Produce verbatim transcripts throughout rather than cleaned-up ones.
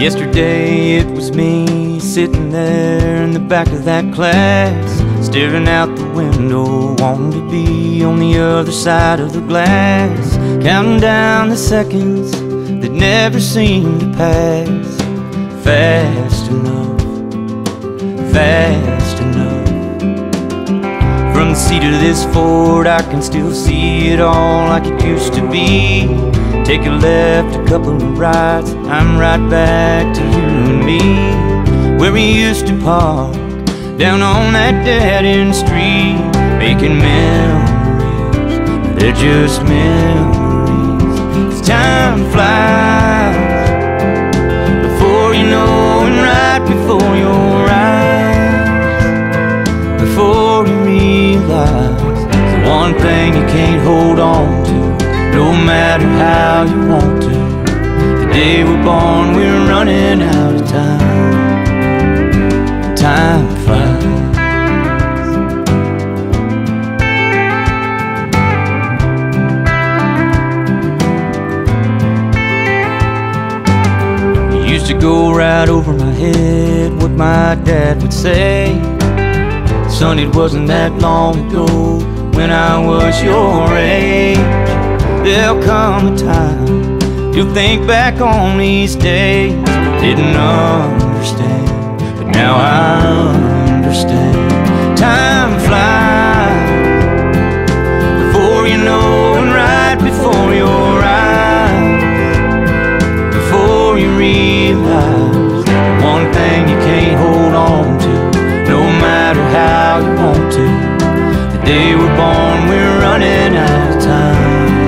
Yesterday it was me sitting there in the back of that class, staring out the window, wanting to be on the other side of the glass, counting down the seconds that never seem to pass. Fast enough, fast enough. From the seat of this Ford I can still see it all like it used to be. Take a left, a couple of rights, I'm right back to you and me, where we used to park down on that dead-end street, making memories, they're just memories. As time flies, before you know, and right before your eyes, before you realize the one thing you can't hold on to, no matter how you want to. The day we're born, we're running out of time. Time flies. It used to go right over my head what my dad would say. Son, it wasn't that long ago when I was your age. There'll come a time you'll think back on these days. Didn't understand, but now I understand. Time flies, before you know, and right before your eyes, before you realize the one thing you can't hold on to, no matter how you want to. The day we're born, we're running out of time.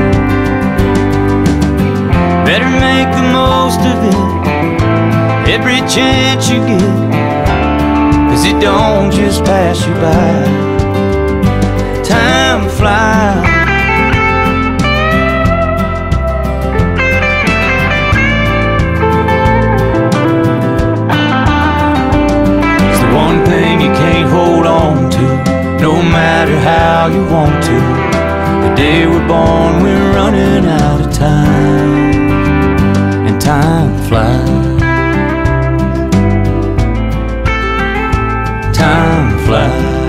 Better make the most of it, every chance you get, 'cause it don't just pass you by. Time flies. It's the one thing you can't hold on to, no matter how you want to. The day we're born, we're running out of time. Time flies. Time flies.